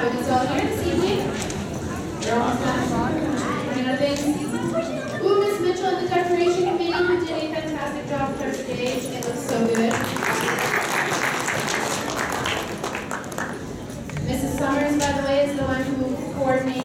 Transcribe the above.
So here this evening, we're almost done. Running out of things. Ooh.